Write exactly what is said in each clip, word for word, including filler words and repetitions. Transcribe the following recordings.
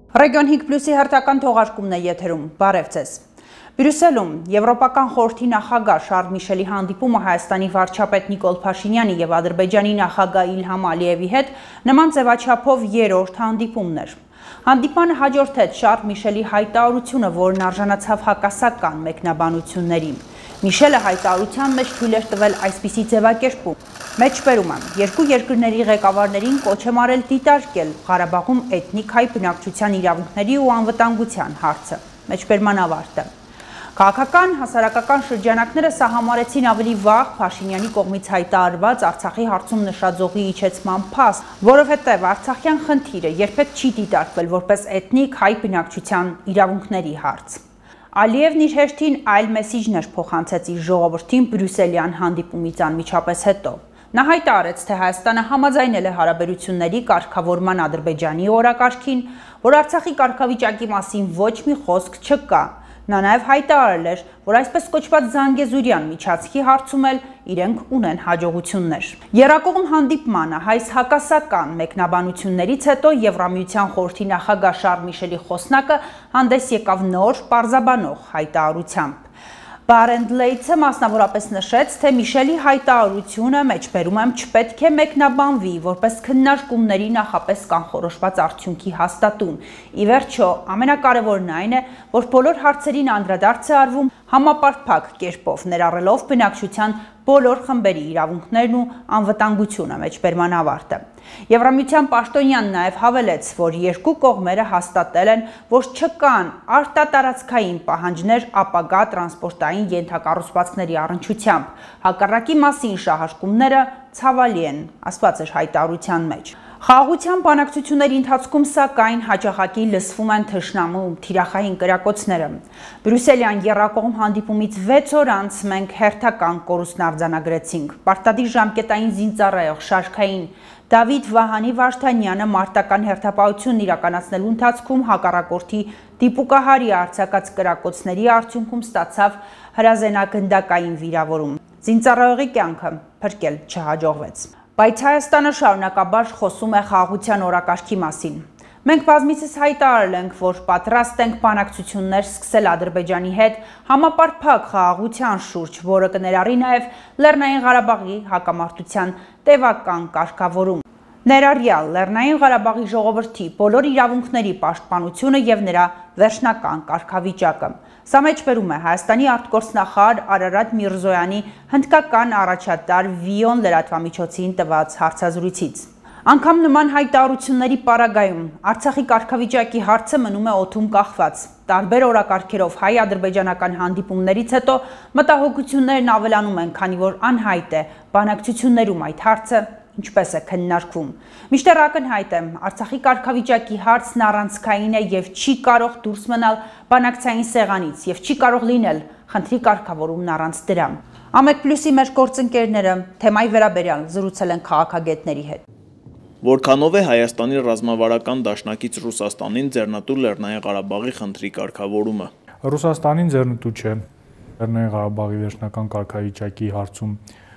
Ռեգիոն հինգ պլյուսի հերթական թողարկումն է եթերում, բարև ձեզ։ Բրյուսելում Եվրոպական խորհրդի նախագահ Շարլ Միշելի հանդիպումը Հայաստանի վարչապետ Նիկոլ Փաշինյանի եւ Ադրբեջանի նախագահ Իլհամ Ալիևի հետ նման ձևաչափով երրորդ հանդիպումն էր։ Հանդիպանը հաջորդեց Շարլ Միշելի հայտարարությունը, որն արժանացավ հակասական մեկնաբանությունների։ Միշելը հայտարարության մեջ թույլ էր տվել այսպիսի ձևակերպում. Մեջբերում եմ, երկու երկրների ղեկավարներին կոչ եմ արել դիտարկել Ղարաբաղում էթնիկ հայ բնակչության իրավունքների ու անվտանգության հարցը։ Մեջբերման ավարտը։ Քաղաքական հասարակական շրջանակները սահմանեցին ավելի վաղ Փաշինյանի կողմից հայտարարված Արցախի հարցում նշաձողի իջեցման փաստ, որովհետև արցախյան խնդիրը երբեք չի դիտարկվել որպես էթնիկ հայ բնակչության իրավունքների հարց։ Ալիևն իր հերթին այլ մեսիջներ էր փոխանցեց իր ժողովրդին Բրյուսելյան հանդիպումից անմիջապես հետո։ Նա հայտարարեց, թե Հայաստանը համաձայնել է հարաբերությունների կարգավորման Ադրբեջանի օրակարգին, որ Արցախի կարգավիճակի մասին ոչ մի խոսք չկա։ Նա նաև հայտարարել էր, որ այսպես կոչված Զանգեզուրյան միջանցքի հարցում էլ իրենք ունեն հաջողություններ։ Եռակողմ հանդիպմանը հայց հակասական մեկնաբանություններից հետո Եվրամիության խորհրդի նախագահ Շարլ Միշելի խոսնակը հանդես եկավ նոր պարզաբանող հայտարարությամբ։ Բարենդ Լեյցը մասնավորապես նշեց, թե Միշելի հայտարարությունը մեջբերում եմ չպետք է մեկնաբանվի որպես քննարկումների նախապես կանխորոշված արդյունքի հաստատում։ Ի վերջո, ամենակարևորն այն է, որ բոլոր հարցերին անդրադարձ է արվում համապարփակ կերպով, ներառելով բնակչության բոլոր խմբերի իրավունքներն ու անվտանգությունը մեջբերման ավարտը։ Եվրամիության պաշտոնյան նաև հավելեց, որ երկու կողմերը հաստատել են, որ չկան արտատարածքային պահանջներ ապագա տրանսպորտային ենթակառուցվածքների առնչությամբ, հակառակի մասին շահարկումները ցավալի են, ասված էր հայտարարության մեջ։ Խաղաղության բանակցությունների ընթացքում սակայն հաճախակի լսվում են թշնամու թիրախային կրակոցները։ Բրյուսելյան եռակողմ հանդիպումից վեց օր անց մենք հերթական կորուստն արձանագրեցինք։ Պարտադիր ժամկետային զինծառայող շարքային Դավիթ Վահանի Վարդանյանը մարտական հերթապահությունն իրականացնելու ընթացքում հակառակորդի դիպուկահարի արձակած կրակոցների արդյունքում ստացավ հրազենագնդակային վիրավորում։ Զինծառայողի կյանքը փրկել չհաջողվեց։ Բայց Հայաստանը շարունակաբար խոսում է խաղաղության օրակարգի մասին։ Մենք բազմիցս հայտարարել ենք, որ պատրաստ ենք բանակցություններ սկսել Ադրբեջանի հետ համապարփակ խաղաղության շուրջ, որը կներառի նաև Լեռնային Ղարաբաղի հակամարտության տևական կարգավորում, ներառյալ Լեռնային Ղարաբաղի ժողովրդի բոլոր իրավունքների պաշտպանությունը եւ նրա վերջնական կարգավիճակը։ Սա մեջբերում է Հայաստանի արտգործնախարար Արարատ Միրզոյանի հնդկական առաջատար Վիոն լրատվամիջոցին տված հարցազրույցից։ Անգամ նման հայտարարությունների պարագայում Արցախի կարգավիճակի հարցը մնում է օդում կախված։ Տարբեր օրակարգերով հայ-ադրբեջանական հանդիպումներից հետո մտահոգություններն ավելանում են, քանի որ անհայտ է բանակցություններում այդ հարցը ինչպես է քննարկվում։ Մինչդեռ ակնհայտ է, Արցախի կարգավիճակի հարցն առանցքային է եւ չի կարող դուրս մնալ բանակցային սեղանից եւ չի կարող լինել խնդրի կարգավորումն առանց դրա։ Ամեկ պլյուսի մեր գործընկերները թեմայի վերաբերյալ զրուցել են քաղաքագետների հետ։ Որքանով է Հայաստանի ռազմավարական դաշնակից Ռուսաստանին ձեռնտու Լեռնային Ղարաբաղի խնդրի կարգավորումը։ Ռուսաստանին ձեռնտու չէ Լեռնային Ղարաբաղի վերջնական կարգավիճակի հարցում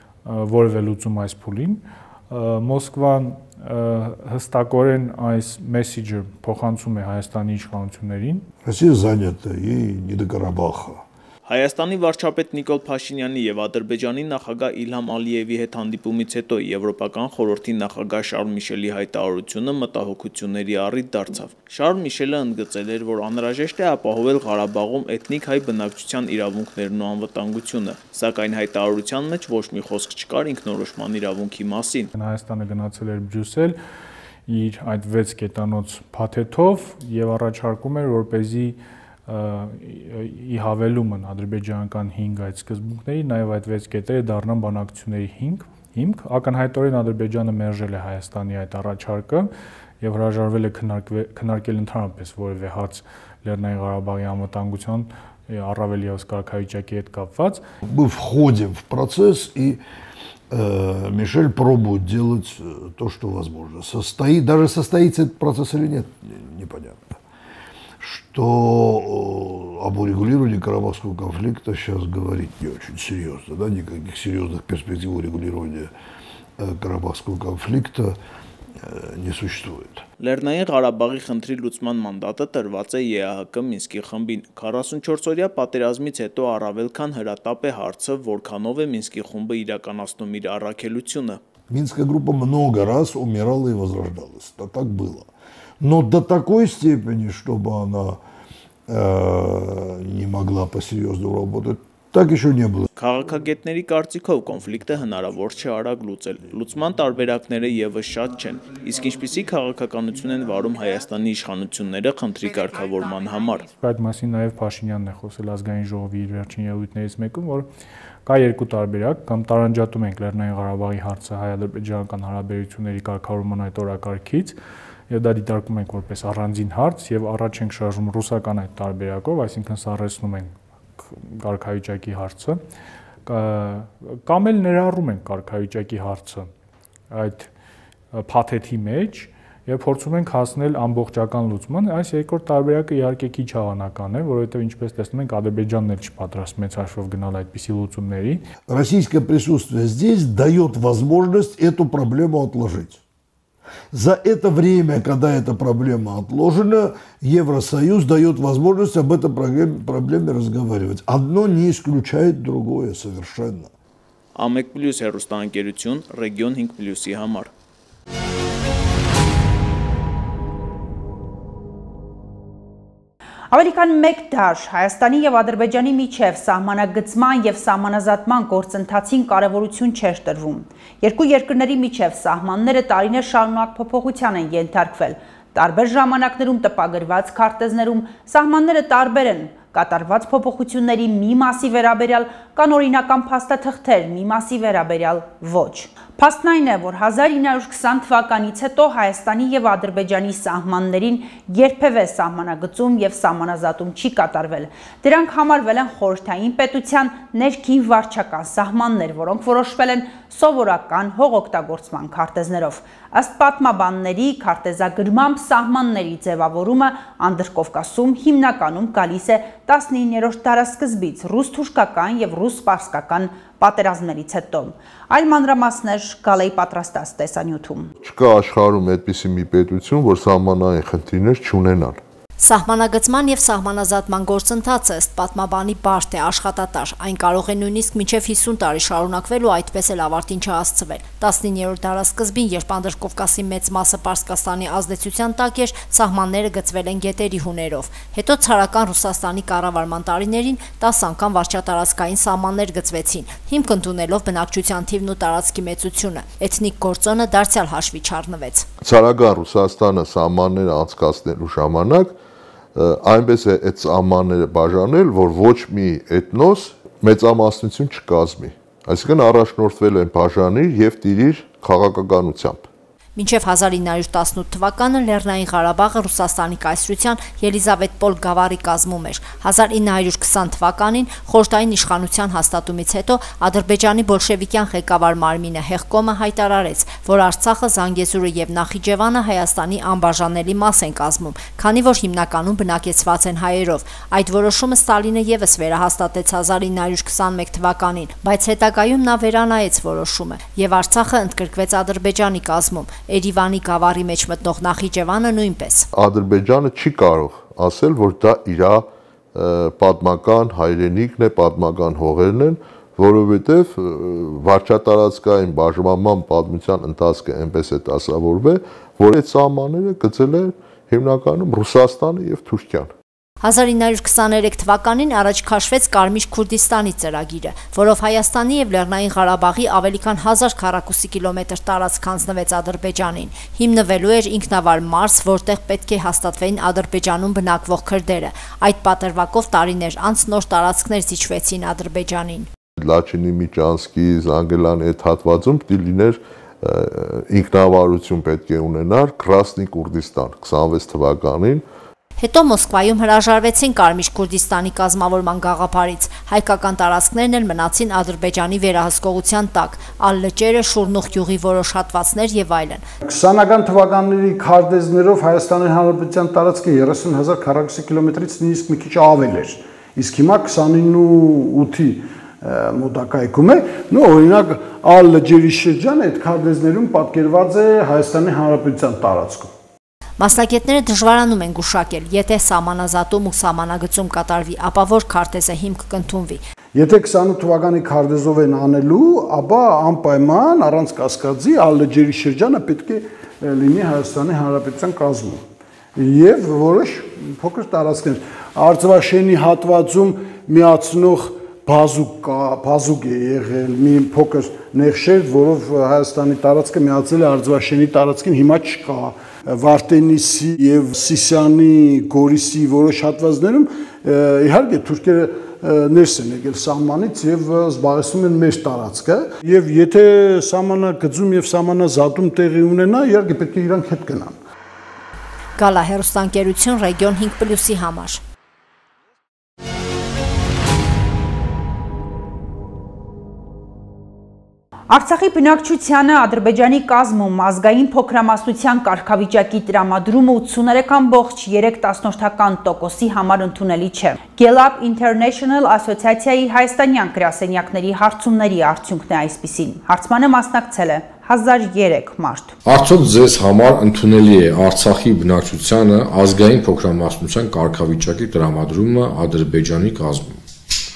որևէ լուծում այս փուլին։ Մոսկվան հստակորեն այս մեսիջը փոխանցում է Հայաստանի իշխանություններին։ Россия занята, ей не до Карабаха։ Հայաստանի վարչապետ Նիկոլ Փաշինյանի եւ Ադրբեջանի նախագահ Իլհամ Ալիևի հետ հանդիպումից հետո Եվրոպական խորհրդի նախագահ Շարլ Միշելի հայտարարությունը մտահոգությունների առիթ դարձավ։ Շարլ Միշելը ընդգծել էր, որ անհրաժեշտ է ապահովել Ղարաբաղում էթնիկ հայ բնակչության իրավունքներն ու անվտանգությունը, սակայն հայտարարության մեջ ոչ մի խոսք չկար ինքնորոշման իրավունքի մասին։ Հայաստանը գնացել էր Բրյուսել իր այդ վեց կետանոց փաթեթով եւ առաջարկում էր, որպեսզի ի հավելումն ադրբեջանական հինգ այդ սկզբունքների, նաև այդ վեց կետերը դառնան բանակցությունների հիմք։ Ակնհայտորեն Ադրբեջանը մերժել է Հայաստանի այդ առաջարկը եւ հրաժարվել է քննարկել ընդհանրապես որևէ հարց Լեռնային Ղարաբաղի անվտանգության, առավել ևս կարգավիճակի հետ կապված։ Мы входим в процесс, и э, Мишель пробует делать то, что возможно. Состоит, даже состоится этот процесс или нет, непонятно. Что об урегулировании Карабахского конфликта сейчас говорить не очень серьезно, да, никаких серьезных перспектив урегулирования Карабахского конфликта не существует. Լեռնային Ղարաբաղի խնդրի լուծման մանդատը տրված է Է Ա Հ Կ Մինսկի խմբին։ քառասունչորսօրյա պատերազմից հետո առավել քան հրատապ է հարցը, որքանով է Մինսկի խումբը իրականացնում իր առաքելությունը։ Минская группа много раз умирала и возрождалась. Это так было. Но до такой степени, чтобы она э, не могла по-серьезному работать, так еще не было. Քաղաքագետների կարծիքով կոնֆլիկտը հնարավոր չէ արագ լուծել։ Լուծման տարբերակները եւս շատ չեն։ Իսկ ինչպիսի քաղաքականություն են վարում Հայաստանի իշխանությունները խնդրի կարգավորման համար։ Այդ մասին նաեւ Փաշինյանն է խոսել ազգային ժողովի իր վերջին ելույթներից մեկում, որ կա երկու տարբերակ, կամ տարանջատում ենք Լեռնային Ղարաբաղի հարցը հայ-ադրբեջանական հարաբերությունների կարգավորման այդ օրակարգից, եւ դա դիտարկում ենք որպես առանձին հարց եւ առաջ ենք շարժում ռուսական այդ տարբերակով, այսինքն սառեցնում ենք կարգավիճակի հարցը, կամ էլ ներառում ենք կարգավիճակի հարցը այդ փաթեթի մեջ եւ փորձում ենք հասնել ամբողջական լուծման։ Այս երկրորդ տարբերակը իհարկե քիչ հավանական է, որովհետեւ ինչպես տեսնում ենք, Ադրբեջանն էլ չպատրաստ մեծ հաշվով գնալ այդպիսի լուծումների։ Российское присутствие здесь дает возможность эту проблему отложить. За это время, когда эта проблема отложена, Евросоюз дает возможность об этой проблеме разговаривать. Одно не исключает другое совершенно. Ամեկ պլյուս հեռուստաընկերություն Ռեգիոն հինգ պլյուսի համար։ Ավելի քան մեկ դար Հայաստանի եւ Ադրբեջանի միջև սահմանագծման եւ սահմանազատման գործընթացին կարեւորություն չէր տրվում։ Երկու երկրների միջև սահմանները տարիներ շարունակ փոփոխության են ենթարկվել։ Տարբեր ժամանակներում տպագրված քարտեզներում սահմանները տարբեր են, կատարված փոփոխությունների մի մասի վերաբերյալ կան օրինական փաստաթղթեր, մի մասի վերաբերյալ ոչ։ Փաստն այն է, որ հազար ինը հարյուր քսան թվականից հետո Հայաստանի եւ Ադրբեջանի սահմաններին երբևէ սահմանագծում եւ սահմանազատում չի կատարվել։ Դրանք համարվել են խորհրդային պետության ներքին վարչական սահմաններ, որոնք որոշվել են սովորական հողօգտագործման քարտեզներով։ Ըստ պատմաբանների, քարտեզագրմամբ սահմանների ձևավորումը Անդրկովկասում հիմնականում գալիս է տասնիններորդ դարասկզբից ռուս-թուրքական եւ ռուս-սպարսկական պատերազմներից հետո։ Այլ մանրամասներ Գալեի պատրաստած տեսանյութում։ Չկա աշխարհում այդպիսի մի պետություն, որ սահմանային խնդիրներ չունենան։ Սահմանագծման եւ սահմանազատման գործընթացը ըստ պատմաբանի բարդ է, աշխատատար, այն կարող է նույնիսկ մինչև հիսուն տարի շարունակվել ու այդպես էլ ավարտին չհասցվել։ տասնիններորդ դարասկզբին, երբ Անդրկովկասի մեծ մասը Պարսկաստանի ազդեցության տակ էր, սահմանները գծվել են գետերի հուներով։ Հետո ցարական Ռուսաստանի կառավարման տարիներին տասը անգամ վարչատարածքային սահմաններ գծվեցին, հիմք ընդունելով բնակչության թիվն ու տարածքի մեծությունը։ Էթնիկ գործոնը դարձյալ հաշվի չառնվեց։ Ցարական Ռուսաստանը սահմանները անցկացնելու ժամանակ այնպես է այդ սահմանները բաժանել, որ ոչ մի էթնոս մեծամասնություն չկազմի։ Այսինքն առաջնորդվել են բաժանի եւ տիրիր քաղաքականությամբ։ Մինչև հազար ինը հարյուր տասնութ թվականը Լեռնային Ղարաբաղը Ռուսաստանի կայսրության Ելիզավետպոլ գավառի կազմում էր։ հազար ինը հարյուր քսան թվականին խորհրդային իշխանության հաստատումից հետո Ադրբեջանի բոլշևիկյան ղեկավար մարմինը Հեղկոմը հայտարարեց, որ Արցախը, Զանգեզուրը եւ Նախիջևանը Հայաստանի անբաժանելի մաս են կազմում, քանի որ հիմնականում բնակեցված են հայերով։ Այդ որոշումը Ստալինը եւս վերահաստատեց հազար ինը հարյուր քսանմեկ թվականին, բայց հետագայում նա վերանայեց որոշումը եւ Արցախը ընդգրկվեց Ադրբեջանի կազմում։ Երևանի գավառի մեջ մտնող Նախիջևանը նույնպես։ Ադրբեջանը չի կարող ասել, որ դա իր պատմական հայրենիքն է, պատմական հողերն են, որովհետև վարչատարածքային բաժանման պատմության ընթացքը այնպես է դասավորվել, որ այդ սահմանները գծել է հիմնականում Ռուսաստանը եւ Թուրքիան։ հազար ինը հարյուր քսաներեք թվականին առաջ քաշվեց Կարմիր Քուրդիստանի ծրագիրը, որով Հայաստանի եւ Լեռնային Ղարաբաղի ավելի քան հազար քառակուսի կիլոմետր տարածք հանձնվեց Ադրբեջանին։ Հիմնվելու էր ինքնավար մարզ, որտեղ պետք է հաստատվեին Ադրբեջանում բնակվող քրդերը։ Այդ պատրվակով տարիներ անց նոր տարածքներ զիջվեցին Ադրբեջանին։ Լաչինի, Միճանսկի, Զանգելանի այդ հատվածում պիտի լիներ ինքնավարություն պետք է ունենար Կրասնի Քուրդիստան քսանվեց թվականին։ Հետո Մոսկվայում հրաժարվեցին Կարմիր Քուրդիստանի կազմավորման գաղափարից, հայկական տարածքներն էլ մնացին Ադրբեջանի վերահսկողության տակ, Ալ-Լճերը, Շուրնուղ գյուղի որոշ հատվածներ եւ այլն։ քսանական թվականների քարտեզներով Հայաստանի Հանրապետության տարածքը երեսուն հազար քառակուսի կիլոմետրից նույնիսկ մի քիչ ավել էր, իսկ հիմա քսանինը ութի մոտակայքում է, նո օրինակ Ալ լճերի շրջանը այդ քարտեզներում պատկերված է Հայաստանի Հանրապետության տարածքում։ Մասնագետները դժվարանում են գուշակել, եթե սահմանազատում ու սահմանագծում կատարվի, ապա որ քարտեզը հիմք կընդունվի։ Եթե քսանութ թվականի քարտեզով են անելու, ապա անպայման առանց կասկածի ալ լճերի շրջանը պետք է լինի Հայաստանի Հանրապետության կազմում։ Եվ որոշ փոքր տարածքներ Արծվաշենի հատվածում միացնող բազուկ կա, բազուկ է եղել, մի փոքր նեղշերտ, որով Հայաստանի տարածքը միացել է Արծվաշենի տարածքին, հիմա չկա։ Վարդենիսի եւ Սիսիանի, Գորիսի որոշ հատվածներում իհարկե թուրքերը ներս են եկել սահմանից եւ զբաղեցնում են մեր տարածքը, եւ եթե սահմանագծում եւ սահմանազատում տեղի ունենա, իհարկե պետք է իրանք հետ գնան։ Գալա հեռուստաընկերություն Ռեգիոն հինգ պլյուսի համար։ Արցախի բնակչությանը Ադրբեջանի կազմում ազգային փոքրամասնության կարգավիճակի տրամադրումը ութսուներեք ամբողջ երեք տասնորդական համար ընդունելի չէ։ Gallup International ասոցիացիայի հայաստանյան գրասենյակների հարցումների արդյունքն է այսպիսին։ Հարցմանը մասնակցել է հազար երեք մարդ։ Արդյոք ձեզ համար ընդունելի է Արցախի բնակչությանը ազգային փոքրամասնության կարգավիճակի տրամադրումը Ադրբեջանի կազմում։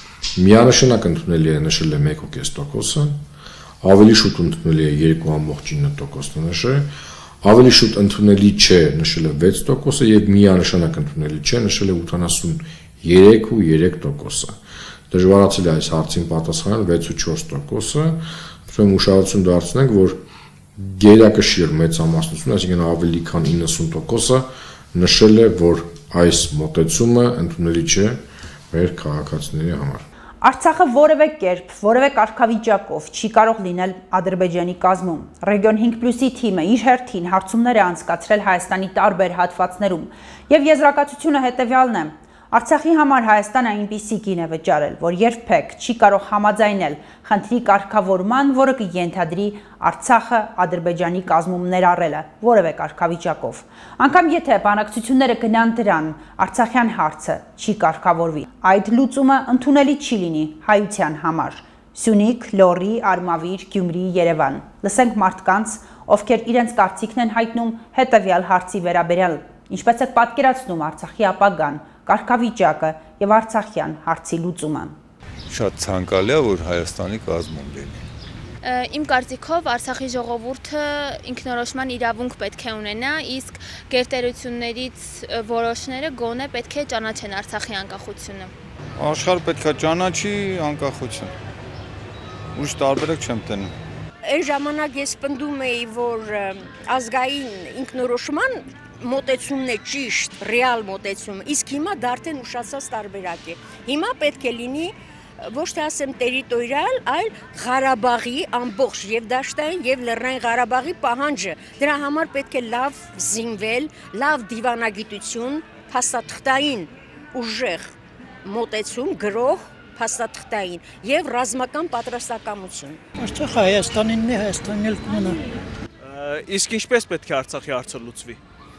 Միանշանակ ընդունելի է նշել է մեկ կես տոկոսը, ավելի շուտ ընդունելի է երկու ամբողջ ինը տոկոսը նշել, ավելի շուտ ընդունելի չէ նշել է վեց տոկոսը եւ միանշանակ ընդունելի չէ նշել է ութանասուներեք ու երեք տոկոսը։ Դժվարացել է այս հարցին պատասխանել վեց ու չորս տոկոսը, ուրեմն ուշադրություն դարձնենք, որ գերակշիռ մեծամասնությունը, այսինքն ավելի քան իննսուն տոկոսը նշել է, որ այս մոտեցումը ընդունելի չէ մեր քաղաքացիների համար։ Արցախը որևէ կերպ, որևէ կարգավիճակով չի կարող լինել Ադրբեջանի կազմում։ Ռեգիոն հինգ պլյուսի թիմը իր հերթին հարցումներ է անցկացրել Հայաստանի տարբեր հատվածներում, եւ եզրակացությունը հետեւյալն է. Արցախի համար Հայաստանը այնպիսի գին է վճարել, որ երբեք չի կարող համաձայնել խնդրի կարգավորման, որը կենթադրի Արցախը Ադրբեջանի կազմում ներառելը որևէ կարգավիճակով։ Անկամ եթե բանակցությունները գնան դրան, Արցախյան հարցը չի կարգավորվի։ Այդ լուծումը ընդունելի չի լինի հայության համար։ Սյունիք, Լոռի, Արմավիր, Գյումրի, Երևան։ Լսենք մարդկանց, ովքեր իրենց կարծիքն են հայտնում հետևյալ հարցի վերաբերյալ։ Ինչպես է պատկերացնում Արցախի ապագան, կարգավիճակը եւ Արցախյան հարցի լուծումը։ Շատ ցանկալի է, որ Հայաստանի կազմում լինի։ Իմ կարծիքով Արցախի ժողովուրդը ինքնորոշման իրավունք պետք է ունենա, իսկ գերտերություններից որոշները գոնե պետք է ճանաչեն Արցախի անկախությունը։ Աշխարհը պետք է ճանաչի անկախություն։ Ուրիշ տարբերակ չեմ տենում։ Այն ժամանակ ես պնդում էի, որ ազգային ինքնորոշման մոտեցումն է ճիշտ, ռեալ մոտեցում, իսկ հիմա դարձեն ուշացած տարբերակ է։ Հիմա պետք է լինի ոչ թե ասեմ տերիտորիալ, այլ Ղարաբաղի ամբողջ եւ Դաշտային եւ Լեռնային Ղարաբաղի պահանջը։ Դրա համար պետք է լավ զինվել, լավ դիվանագիտություն, փաստաթղթային ուժեղ մոտեցում, գրող փաստաթղթային եւ ռազմական պատրաստակամություն։ Արցախը Հայաստանինն է, Հայաստանն էլ կմնա։ Իսկ ինչպես պետք է Արցախի հարցը լուծվի։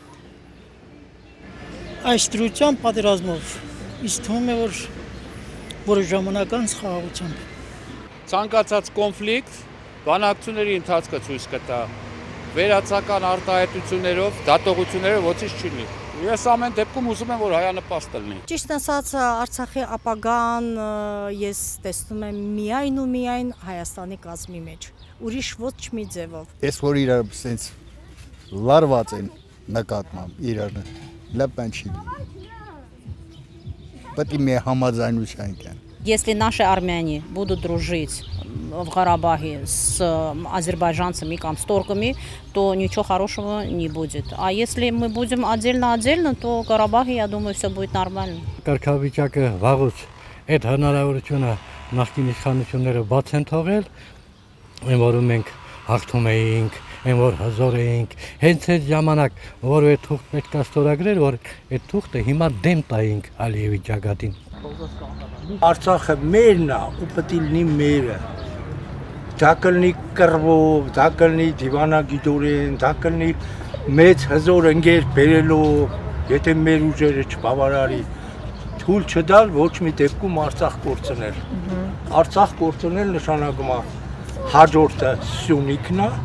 Այս դրության պատերազմով ինձ թվում է, որ որը ժամանակ անց խաղաղությամբ։ Ցանկացած կոնֆլիկտ բանակցությունների ընթացքը ցույց կտա վերացական արտահայտություններով, դատողություններով ոչինչ չի լինի։ Ես ամեն դեպքում ուզում եմ, որ հայանպաստ լինի։ Ճիշտ ասած, Արցախի ապագան ես տեսնում եմ միայն ու միայն Հայաստանի կազմի մեջ, ուրիշ ոչ մի ձևով։ Ես որ իրար սենց լարված են նկատմամբ իրար լավ բան չի լինի։ Պետք է մի համաձայնության կան։ Если наши армяне будут дружить в Карабахе с азербайджанцами, с турками, то ничего хорошего не будет. А если мы будем отдельно-отдельно, то в Карабахе, я думаю, все будет нормально. Կարգավիճակը վաղուց այդ հնարավորությունը նախկին իշխանությունները բաց են թողել, այն որում մենք հաղթում էինք, այն որ հզոր էինք, հենց այդ ժամանակ որևէ թուղթ պետք է ստորագրել, որ այդ թուղթը հիմա դեմ տայինք Ալիևի ճակատին։ Արցախը մերն է ու պետք է լինի մերը։ Դա կլինի կռվով, դա կլինի դիվանագիտորեն, դա կլինի մեծ հզոր ընկեր բերելով, եթե մեր ուժերը չբավարարի, թույլ չտալ ոչ մի դեպքում Արցախ կորցնել։ Արցախ կորցնել նշանակում է հաջորդը Սյունիքն է,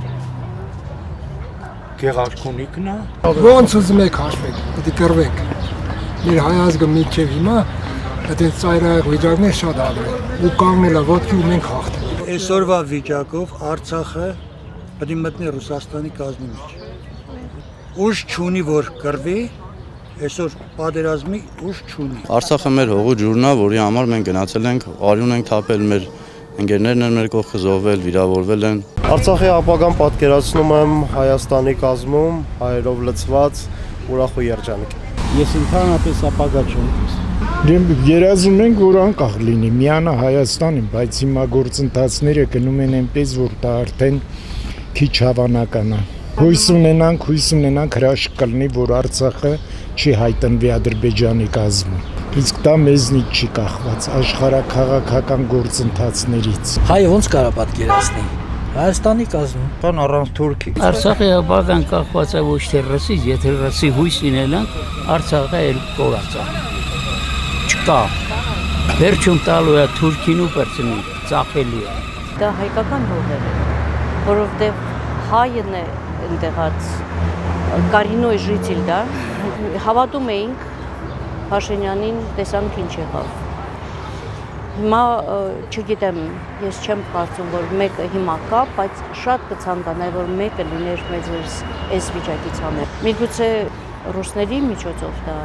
Գեղարքունիքն է։ Ոնց ուզում եք հաշվեք, պետք է կռվեք։ Մեր հայ ազգը մինչև հիմա այդպես ծայրահեղ վիճակներ շատ ալու է։ Ու կանգնել է ոտքի ու մենք հաղթենք։ Այսօրվա վիճակով Արցախը պետք է մտնի Ռուսաստանի կազմի մեջ։ Ուժ չունի որ կռվի, այսօր պատերազմի ուժ չունի։ Արցախը մեր հողու ջուրն է, որի համար մենք գնացել ենք, արյուն ենք թափել, մեր ընկերներն են մեր կողքը զոհվել, վիրավորվել են։ Արցախի ապագան պատկերացնում եմ Հայաստանի կազմում, հայերով լցված, ուրախ ու երջանիկ։ Ես ընդհանրապես ապագա չեմ։ Երազում ենք, որ անկախ լինի, միանա Հայաստանին, բայց հիմա գործընթացները գնում են այնպես, որ դա արդեն քիչ հավանական է։ Հույս ունենանք, հույս ունենանք հրաշք կլինի, որ Արցախը չի հայտնվի Ադրբեջանի կազմում։ Իսկ դա մեզնից չի կախված աշխարհաքաղաքական գործընթացներից։ Հայը ոնց կարա պատկերացնի։ Հայաստանի կազմում, բան առանց Թուրքի։ Արցախի ապագան կախված է ոչ թե ռուսից, եթե ռուսի հույս ունենանք, Արցախը էլ կորացա։ Չկա։ Վերջում տալու է Թուրքին ու Պերսին, ծախելի է։ Դա հայկական հողեր է, որովհետև հայն է ընդեղած Կարինոյ ժիցիլ դա, հավատում էինք Փաշինյանին, տեսանք ինչ եղավ։ Հիմա չգիտեմ, ես չեմ կարծում, որ մեկը հիմա կա, բայց շատ կցանկանայի, որ մեկը լիներ մեզ այս վիճակից անել։ Միգուցե ռուսների միջոցով դա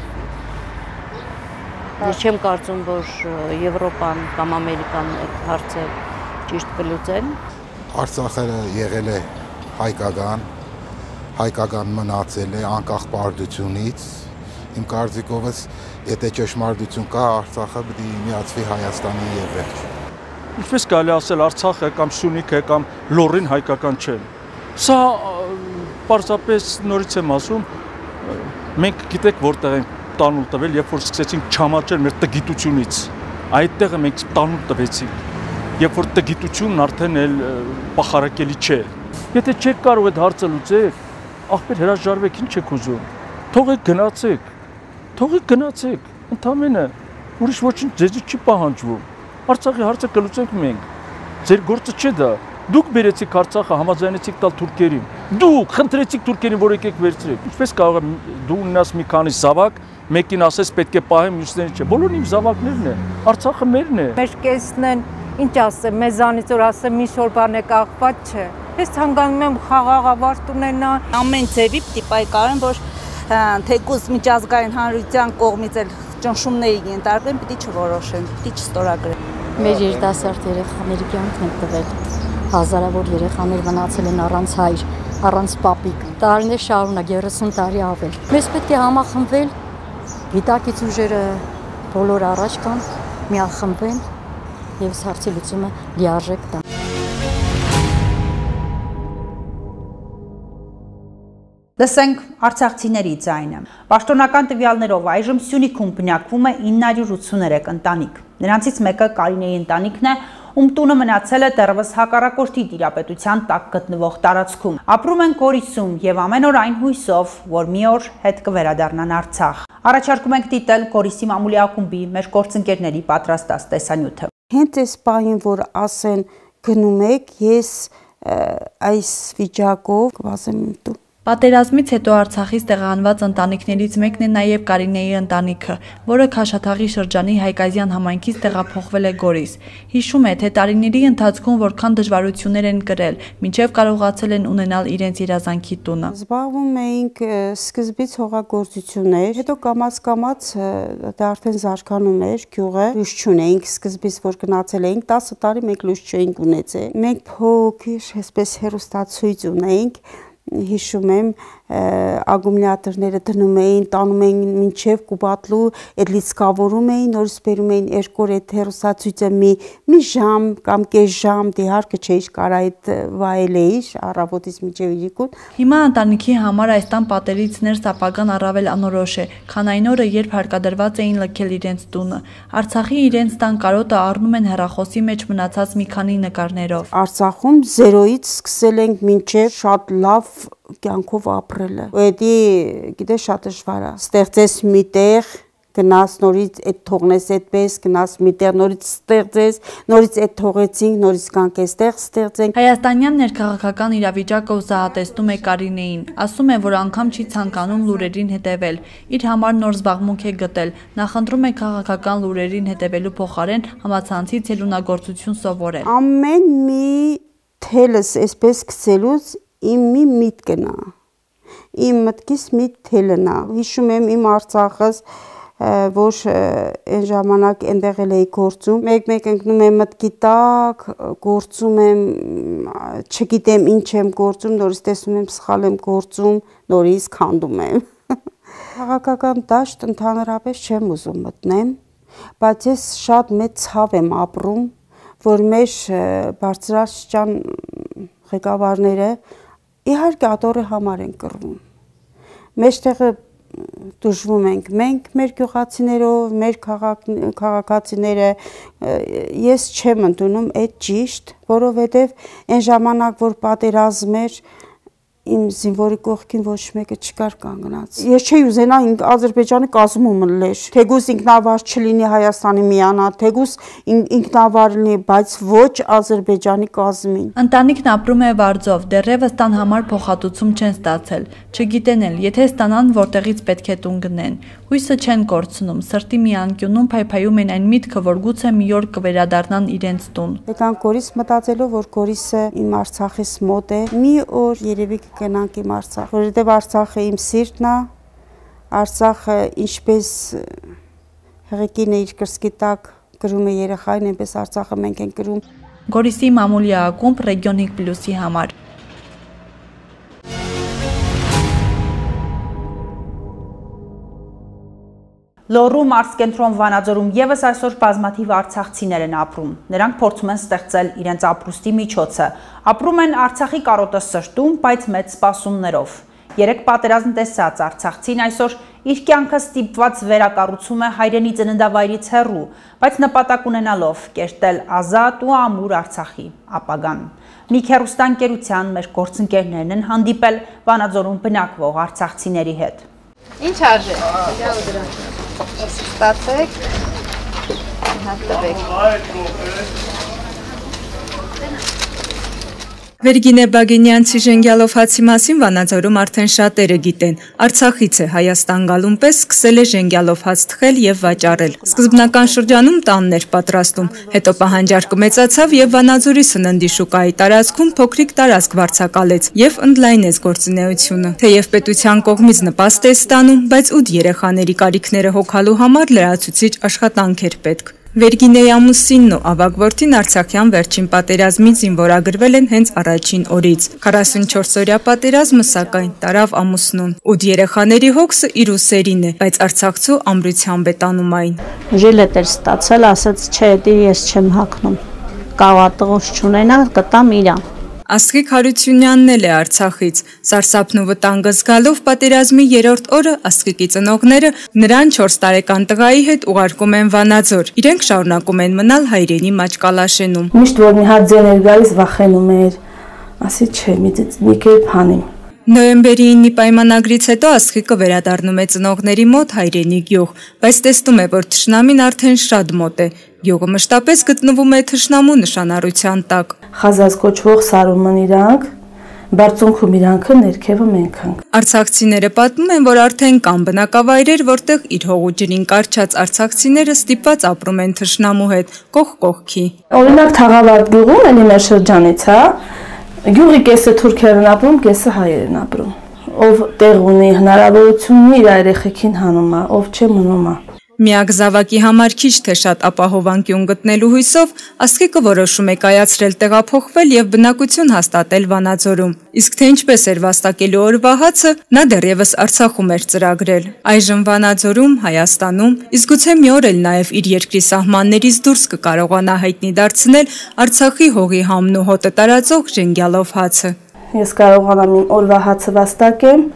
ես չեմ կարծում, որ Եվրոպան կամ Ամերիկան այդ հարցը ճիշտ կլուծեն։ Արցախը եղել է հայկական, հայկական մնացել է անկախ պարտությունից։ Իմ կարծիքովս, եթե ճշմարտություն կա, Արցախը պետք է միացվի Հայաստանին եւ վերջ։ Ինչպես կարելի ասել Արցախը կամ Սյունիքը կամ Լոռին հայկական չեն։ Սա պարզապես նորից եմ ասում, մենք գիտեք որտեղ ենք տանուլ տվել, երբ որ սկսեցինք չամաչել մեր տգիտությունից։ Այդտեղը մենք տանուլ տվեցինք, երբ որ տգիտությունն արդեն էլ պախարակելի չէ։ Եթե չեք կարող այդ հարցը լուծել, ախպեր հրաժարվեք, ինչ եք ուզում։ Թողեք գնացեք, թողեք գնացեք, ընդամենը ուրիշ ոչինչ ձեզից չի պահանջվում։ Արցախի հարցը կլուծենք մենք։ Ձեր գործը չէ դա։ Դուք բերեցիք Արցախը, համաձայնեցիք տալ թուրքերին։ Դուք խնդրեցիք թուրքերին, որ եկեք վերցրեք։ Ինչպես կարող է դու ունենաս մի քանի զավակ, մեկին ասես պետք է պահեմ, մյուսներին չէ։ Բոլորն իմ զավակներն են։ Արցախը մերն է։ Մեր կեսն են, ինչ ասեմ, մեզանից որ ասեմ մի շոր բան է կախված չէ։ Ես ցանկանում եմ խաղաղ ավարտ ունենա։ Ամեն ձևի պիտի պայքարեն, որ թեկուզ միջազգային հանրության կողմից էլ ճնշումների ենթարկվեն, պիտի չորոշեն, պիտի չստորագրեն։ Մեր երիտասարդ երեխաների կյանքն են տվել։ Հազարավոր երեխաներ մնացել են առանց հայր, առանց պապիկ։ Տարիներ շարունակ երեսուն տարի ավել։ Մեզ պետք է համախմբվել, գիտակից ուժերը բոլոր առաջ կան, միախմբվեն եւ հարցի լուծումը լիարժեք տան։ Լսենք արցախցիների ձայնը։ Պաշտոնական տվյալներով այժմ Սյունիքում բնակվում է ինը հարյուր ութսուներեք ընտանիք։ Նրանցից մեկը Կարինեի ընտանիքն է, ում տունը մնացել է դեռևս հակառակորդի տիրապետության տակ գտնվող տարածքում։ Ապրում են Գորիսում եւ ամեն օր այն հույսով, որ մի օր հետ կվերադառնան Արցախ։ Առաջարկում ենք դիտել Գորիսի մամուլի ակումբի մեր գործընկերների պատրաստած տեսանյութը։ Հենց այս պահին, որ ասեն գնում եք, ես այս վիճակով կվազեմ տու։ Պատերազմից հետո Արցախից տեղահանված ընտանիքներից մեկն է նաև Կարինեի ընտանիքը, որը Քաշաթաղի շրջանի Հայկազյան համայնքից տեղափոխվել է Գորիս։ Հիշում է, թե տարիների ընթացքում որքան դժվարություններ են կրել, մինչև կարողացել են ունենալ իրենց երազանքի տունը։ Զբաղվում էինք սկզբից հողագործություններ, հետո կամաց-կամաց դա արդեն զարգանում էր գյուղը, լույս չունեինք, սկզբից որ գնացել էինք տասը տարի մենք լույս չէինք ունեցել։ Մենք փոքր, այսպես հեռուստացույց ունեինք, հիշում եմ ակումուլյատորները դնում էին, տանում էին մինչև Կուբատլու, այդ լիցքավորում էին, նորից բերում էին երկու օր այդ հեռուստացույցը մի մի ժամ կամ կես ժամ, դե հարկը չէի կարա այդ վայել էի առավոտից մինչև իրիկուն։ Հիմա ընտանիքի համար այս տան պատերից ներս ապագան առավել անորոշ է, քան այն օրը, երբ հարկադրված էին լքել իրենց տունը։ Արցախի իրենց տան կարոտը առնում են հեռախոսի մեջ մնացած մի քանի նկարներով։ Արցախում զերոյից սկսել ենք մինչև շատ լավ կյանքով ապրելը։ Ու դա գիտես շատ դժվար է։ Ստեղծես մի տեղ, գնաս նորից այդ թողնես այդպես, գնաս միտեղ նորից ստեղծես, նորից այդ թողեցինք, նորից կանք այստեղ ստեղծենք։ Հայաստանյան ներքաղաքական իրավիճակը ուզահատեսնում է Կարինեին, ասում է, որ անգամ չի ցանկանում լուրերին հետևել, իր համար նոր զբաղմունք է գտել, նախընտրում է քաղաքական լուրերին հետևելու փոխարեն համացանցից ելունագործություն սովորել։ Ամեն մի թելս այսպես գցելուց իմ մի միտքն է, իմ մտքից մի թելն է, հիշում եմ իմ Արցախս, որ այն ժամանակ այնտեղ էի գործում, մեկ-մեկ ընկնում եմ մտքի տակ, գործում եմ, չգիտեմ ինչ եմ գործում, նորից տեսնում եմ սխալ եմ գործում, նորից քանդում եմ։ Քաղաքական դաշտ ընդհանրապես չեմ ուզում մտնեմ, բայց ես շատ մեծ ցավ եմ ապրում, որ մեր բարձրաստիճան ղեկավարները իհարկե ատորի համար են կռվում։ Մեջտեղը դժվում ենք մենք մեր գյուղացիներով, մեր քաղաքացիները, ես չեմ ընդունում այդ ճիշտ, որովհետև այն ժամանակ, որ պատերազմ էր, իմ զինվորի կողքին ոչ մեկը չկար կանգնած։ Ես չէի ուզենա Ադրբեջանի կազմում լեր, թեկուզ ինքնավար չլինի Հայաստանի միանա, թեկուզ ինքնավար լինի, բայց ոչ Ադրբեջանի կազմին։ Ընտանիքն ապրում է Վարձով, դեռևս տան համար փոխհատուցում չեն ստացել, չգիտեն էլ, եթե ստանան, որտեղից պետք է տուն գնեն։ Հույսը չեն կորցնում, սրտի մի անկյունում փայփայում են այն միտքը, որ գուցե մի օր կվերադառնան իրենց տուն։ Եկան Գորիս մտածելով, որ Գորիսը իմ Արցախից մոտ է, մի օր երևի կգնանք իմ Արցախ, որովհետև Արցախը իմ սիրտն է, Արցախը ինչպես հղեկին է իր կրսկի տակ գրում է երեխային, այնպես Արցախը մենք ենք գրում։ Գորիսի մամուլի ակումբ Ռեգիոն հինգ պլյուսի համար։ Լոռու մարզկենտրոն Վանաձորում եւս այսօր բազմաթիվ արցախցիներ են ապրում։ Նրանք փորձում են ստեղծել իրենց ապրուստի միջոցը։ Ապրում են Արցախի կարոտը սրտում, բայց մեծ սպասումներով։ Երեք պատերազմ տեսած արցախցին այսօր իր կյանքը ստիպված վերակառուցում է հայրենի ծննդավայրից հեռու, բայց նպատակ ունենալով կերտել ազատ ու ամուր Արցախի ապագան։ Մի հեռուստաընկերության մեր գործընկերներն են հանդիպել Վանաձորում բնակվող արցախցիների հետ։ Ինչ արժե։ Ստացեք, հատվեք։ Վերգինե Բագինյանցի ժենգյալով հացի մասին Վանաձորում արդեն շատերը գիտեն։ Արցախից է Հայաստան գալուն պես սկսել է ժենգյալով հաց թխել եւ վաճառել։ Սկզբնական շրջանում տանն էր պատրաստում, հետո պահանջարկը մեծացավ եւ Վանաձորի սննդի շուկայի տարածքում փոքրիկ տարածք վարձակալեց եւ ընդլայնեց գործունեությունը։ Թեև պետության կողմից նպաստ է ստանում, բայց ութ երեխաների կարիքները հոգալու համար լրացուցիչ աշխատանք էր պետք։ Վերգինեի ամուսինն ու ավագ որդին Արցախյան վերջին պատերազմից զինվորագրվել են հենց առաջին օրից։ քառասունչորս-օրյա պատերազմը սակայն տարավ ամուսնուն։ Ութ երեխաների հոգսը իր ուսերին է, բայց Արցախցու ամրությամբ է տանում այն։ Ժիլետ էր ստացել, ասաց, չէ, դի ես չեմ հագնում։ Կավատղոս չունենա, կտամ իրան։ Աստղիկ Հարությունյանն էլ է Արցախից։ Սարսափն ու վտանգը զգալով պատերազմի երրորդ օրը Աստղիկի ծնողները նրան չորս տարեկան տղայի հետ ուղարկում են Վանաձոր։ Իրենք շարունակում են մնալ հայրենի Մաճկալաշենում։ Միշտ որ մի հատ ձեն էր գալիս վախենում էր, ասի չէ, մի կերպ հանիմ։ Նոյեմբերի ինը պայմանագրից հետո Աստղիկը վերադառնում է ծնողների մոտ հայրենի գյուղ, բայց տեսնում է, որ թշնամին արդեն շատ մոտ է։ Գյուղը մշտապես գտնվում է թշնամու նշանառության տակ։ Խազած կոչվող սարում են իրանք, բարձունքում իրանքը, ներքևը մենք ենք։ Արցախցիները պատմում են, որ արդեն կան բնակավայրեր, որտեղ իր հողու ջրին կարճած արցախցիները ստիպված ապրում են թշնամու հետ, կողք կողքի։ Օրինակ Թաղավարտ գյուղում էլի մեր շրջանից, հա, գյուղի կեսը թուրքեր են ապրում, կեսը հայեր են ապրում։ Ով տեղ ունի, հնարավորություն ունի, իր երեխեքին հանում է, ով չէ մնում է։ Միակ զավակի համար քիչ թե շատ ապահով անկյուն գտնելու հույսով Աստղիկը որոշում է կայացրել տեղափոխվել եւ բնակություն հաստատել Վանաձորում։ Իսկ թե ինչպես էր վաստակելու օրվա հացը, նա դեռևս Արցախում էր ծրագրել։ Այժմ Վանաձորում, Հայաստանում, իսկ գուցե մի օր էլ նաեւ իր երկրի սահմաններից դուրս կկարողանա հայտնի դարձնել Արցախի հողի համն ու հոտը տարածող ժենգյալով հացը։ Ես կարողանամ իմ օրվա հացը վաստակեմ,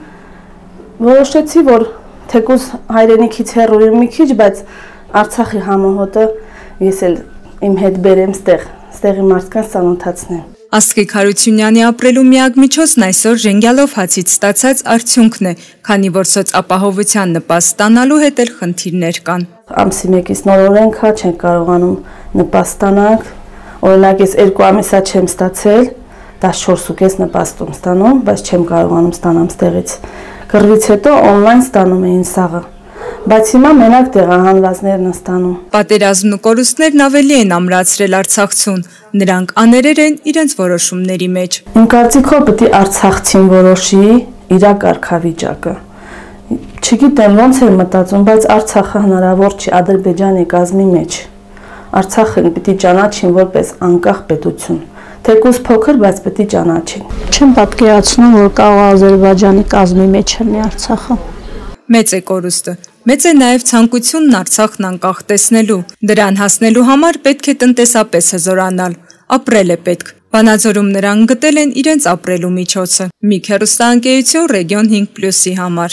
որոշեցի, որ թեկուզ հայրենիքից հեռու եմ մի քիչ, բայց Արցախի համոհոտը ես էլ իմ հետ բերեմ ստեղ, ստեղի մարդկանց ծանոթացնեմ։ Աստղիկ Հարությունյանի ապրելու միակ միջոցն այսօր ժենգյալով հացից ստացած արդյունքն է, քանի որ սոցապահովության նպաստ ստանալու հետ էլ խնդիրներ կան։ Ամսի մեկից նոր օրենք հա չենք կարողանում նպաստ ստանալ, օրինակ ես երկու ամիսա չեմ ստացել, տասնչորս նպաստում ստանում, բայց չեմ կարողանում ստանամ ստեղից։ Կռվից հետո օնլայն ստանում էին սաղը, բայց հիմա մենակ տեղահանվածներն ստանում։ Պատերազմն ու կորուստներն ավելի են ամրացրել արցախցուն, նրանք աներեր են իրենց որոշումների մեջ։ Իմ կարծիքով պետք է արցախցին որոշի իր կարգավիճակը։ Չգիտեմ ոնց էր մտածում, բայց Արցախը հնարավոր չի Ադրբեջանի կազմի մեջ։ Արցախը պետք է ճանաչին որպես անկախ պետություն։ Թեկուզ փոքր, բայց պետք է ճանաչին։ Չեմ պատկերացնում, որ կարող Ադրբեջանի կազմի մեջ լինի Արցախը։ Մեծ է կորուստը, մեծ է նաև ցանկությունն Արցախն անկախ տեսնելու։ Դրան հասնելու համար պետք է տնտեսապես հզորանալ, ապրել է պետք։ Վանաձորում նրանք գտել են իրենց ապրելու միջոցը։ Միք հեռուստաընկերություն Ռեգիոն հինգ պլյուսի համար։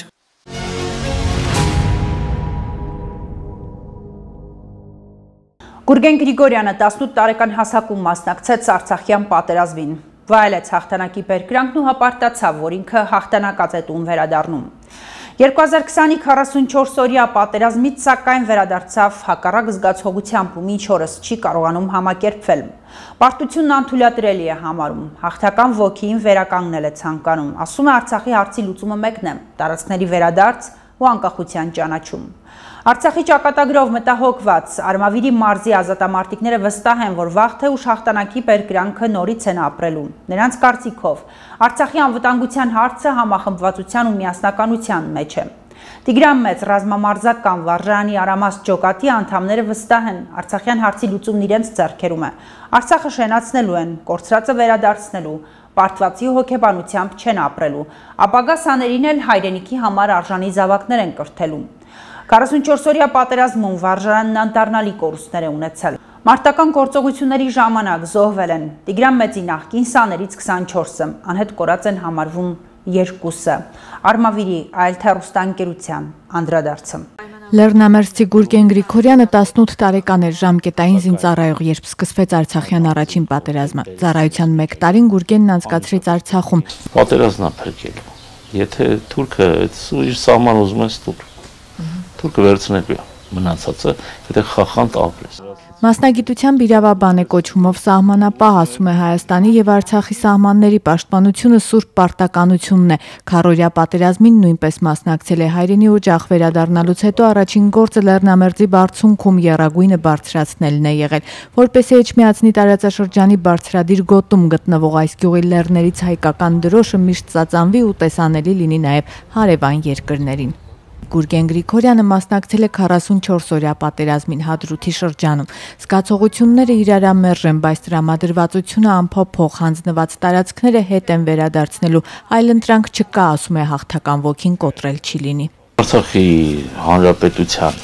Գուրգեն Գրիգորյանը տասնութ տարեկան հասակում մասնակցեց Արցախյան պատերազմին, վայելեց հաղթանակի բերկրանքն ու հպարտացավ, որ ինքը հաղթանակած է տուն վերադառնում։ երկու հազար քսանի քառասունչորս օրյա պատերազմից սակայն վերադարձավ հակառակ զգացողությամբ ու մինչ օրս չի կարողանում համակերպվել։ Պարտությունն անթույլատրելի է համարում, հաղթական ոգին վերականգնել է ցանկանում, ասում է Արցախի հարցի լուծումը մեկն է՝ տարածքների վերադարձ ու անկախության ճանաչում։ Արցախի ճակատագրով մտահոգված Արմավիրի մարզի ազատամարտիկները վստահ են, որ վաղ թե ուշ հաղթանակի բերկրանքը նորից են ապրելու։ Նրանց կարծիքով Արցախի անվտանգության հարցը համախմբվածության ու միասնականության մեջ է։ Տիգրան Մեծ ռազմամարզական վարժարանի Արամաս ջոկատի անդամները վստահ են, Արցախյան հարցի լուծումն իրենց ձեռքերում է։ Արցախը շենացնելու են, կորցրածը վերադարձնելու, պարտվածի հոգեբանությամբ չեն ապրելու, ապագա սաներին էլ հայրենիքի համար արժանի զավակներ են կրթելու։ քառասունչորս օրյա պատերազմում վարժարանն անտառնալի կորուստներ է ունեցել։ Մարտական գործողությունների ժամանակ զոհվել են Տիգրան Մեծի նախկին սաներից քսանչորսը, անհետ կորած են համարվում երկուսը։ Արմավիրի այլ հեռուստաընկերության անդրադարձը։ Լեռնամերձի Գուրգեն Գրիգորյանը տասնութ տարեկան էր, ժամկետային զինծառայող, երբ սկսվեց Արցախյան առաջին պատերազմը։ Ծառայության մեկ տարին Գուրգենն անցկացրեց Արցախում։ Պատերազմն է փրկել։ Եթե թուրքը իր սահման ուզում է ստուր, թուրքը վերցնելու է, մնացածը եթե խախանդ ապրես։ Մասնագիտությամբ իրավաբան է, կոչումով սահմանապահ, ասում է Հայաստանի եւ Արցախի սահմանների պաշտպանությունը սուրբ պարտականությունն է։ Քառօրյա պատերազմին նույնպես մասնակցել է հայրենի օջախ վերադառնալուց հետո առաջին գործը Լեռնամերձի բարձունքում եռագույնը բարձրացնելն է եղել։ Որպես Էջմիածնի տարածաշրջանի բարձրադիր գոտում գտնվող այս գյուղի լեռներից հայկական դրոշը միշտ ծածանվի ու տեսանելի լինի նաեւ հարևան երկրներին։ Գուրգեն Գրիգորյանը մասնակցել է քառասունչորս օրյա պատերազմին Հադրութի շրջանում։ Զգացողությունները իրարամերժ են, բայց տրամադրվածությունը անփոփոխ, հանձնված տարածքները հետ են վերադարձնելու, այլ ընտրանք չկա, ասում է հաղթական ոգին կոտրել չի լինի։ Արցախի հանրապետության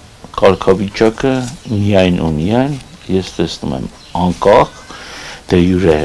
կարգավիճակը միայն ու միայն ես տեսնում եմ անկախ, դե յուրե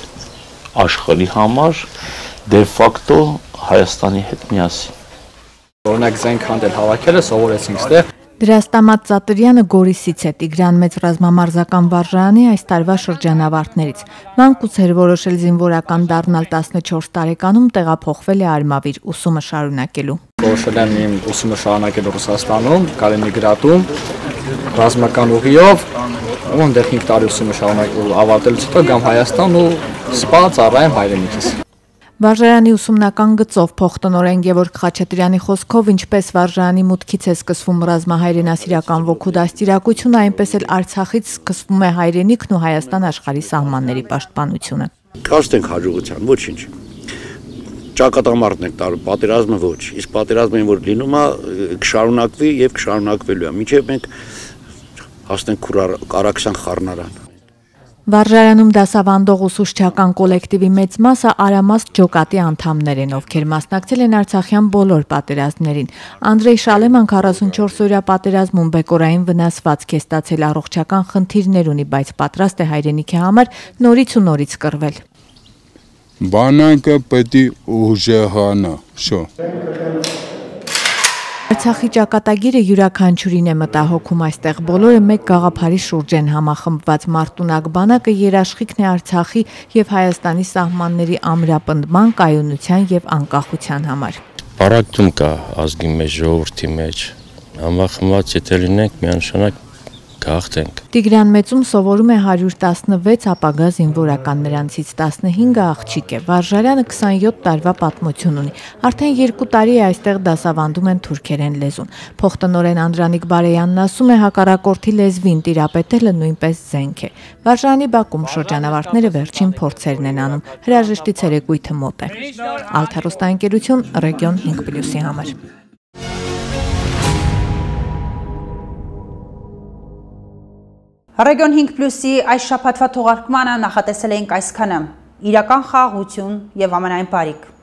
աշխարհի համար, դե ֆակտո Հայաստանի հետ միասին։ Օրինակ զենք հանդել հավաքելը սովորեցինք ստեղ։ Դրաստամատ Ծատրյանը Գորիսից է, Տիգրան Մեծ ռազմամարզական վարժարանի այս տարվա շրջանավարտներից։ Մանկուց էր որոշել զինվորական դառնալ տասնչորս տարեկանում, տեղափոխվել է Արմավիր ուսումը շարունակելու։ Որոշել եմ իմ ուսումը շարունակել Ռուսաստանում, Կալինինգրադում, ռազմական ուղիով, ու այնտեղ հինգ տարի ուսումը շարունակել ավարտելուց հետո գամ Հայաստան ու սպա ծառայեմ հայրենիքիս։ Վարժարանի ուսումնական գծով փոխտնօրեն Գևորգ Խաչատրյանի խոսքով ինչպես վարժարանի մուտքից է սկսվում ռազմահայրենասիրական ոգու դաստիարակությունը, այնպես էլ Արցախից սկսվում է հայրենիքն ու Հայաստան աշխարհի սահմանների պաշտպանությունը։ Կասենք հաջողության, ոչինչ։ Ճակատամարտն եք տարում, պատերազմը ոչ։ Իսկ պատերազմը որ լինում է, կշարունակվի եւ կշարունակվելու է։ Մինչեւ մենք հասնենք Կարաքսյան խառնարան։ Վարժարանում դասավանդող ուսուցչական կոլեկտիվի մեծ մասը Արամաս ջոկատի անդամներ են, ովքեր մասնակցել են Արցախյան բոլոր պատերազմներին։ Անդրեյ Շալեման քառասունչորս օրյա պատերազմում բեկորային վնասվածք է ստացել, առողջական խնդիրներ ունի, բայց պատրաստ է հայրենիքի համար նորից ու նորից կռվել։ Բանակը պետք է ուժեղանա, շո։ Արցախի ճակատագիրը յուրաքանչյուրին է մտահոգում, այստեղ բոլորը մեկ գաղափարի շուրջ են համախմբված։ Մարտունակ բանակը երաշխիքն է Արցախի եւ Հայաստանի սահմանների ամրապնդման, կայունության եւ անկախության համար։ Պարակտում կա ազգի մեջ, ժողովրդի մեջ, համախմբված եթե լինենք, միանշանակ կհաղթենք։ Տիգրան Մեծում սովորում է հարյուր տասնվեց ապագա զինվորական, նրանցից տասնհինգը աղջիկ է։ Վարժարյանը քսանյոթ տարվա պատմություն ունի։ Արդեն երկու տարի է այստեղ դասավանդում են թուրքերեն լեզուն։ Փոխտնօրեն Անդրանիկ Բարեյանն ասում է, հակառակորդի լեզվին տիրապետելը նույնպես զենք է։ Վարժարանի բակում շրջանավարտները վերջին փորձերն են անում։ Հրաժեշտի ցերեկույթը մոտ է։ Ալթարոստաընկերություն Ռեգիոն հինգ պլյուսի համար։ Ռեգիոն հինգ պլյուսի այս շաբաթվա թողարկմանը նախատեսել էինք այսքանը՝ իրական խաղաղություն եւ ամենայն բարիք։